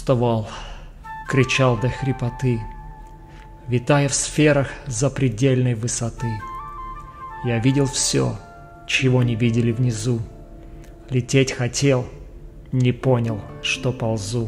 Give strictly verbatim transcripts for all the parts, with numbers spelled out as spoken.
уставал, кричал до хрипоты, витая в сферах запредельной высоты. Я видел все, чего не видели внизу. Лететь хотел, не понял, что ползу.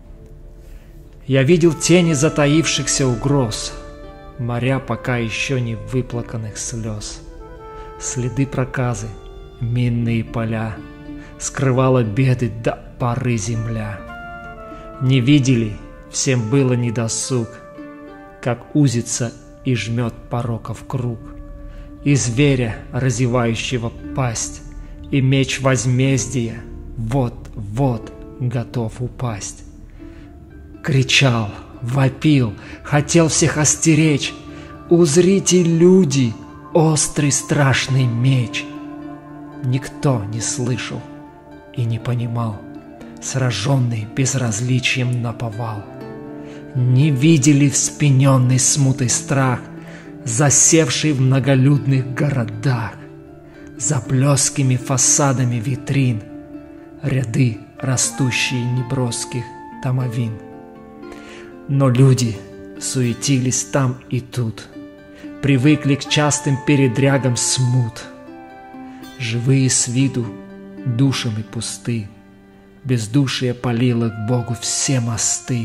Я видел тени затаившихся угроз, моря пока еще не выплаканных слез. Следы проказы, минные поля, скрывала беды до поры земля. Не видели, всем было недосуг, как узится и жмет пороков круг, и зверя, разевающего пасть, и меч возмездия вот-вот готов упасть. Кричал, вопил, хотел всех остеречь: узрите, люди, острый страшный меч. Никто не слышал и не понимал, сраженный безразличием наповал. Не видели вспененный смутой страх, засевший в многолюдных городах, за блескими фасадами витрин, ряды растущие неброских домовин. Но люди суетились там и тут, привыкли к частым передрягам смут. Живые с виду, душами пусты, бездушие палило к Богу все мосты.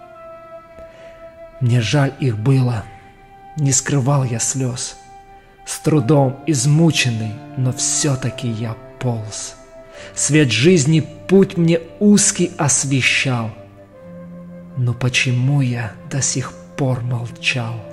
Мне жаль их было, не скрывал я слез, с трудом измученный, но все-таки я полз. Свет жизни путь мне узкий освещал, но почему я до сих пор молчал?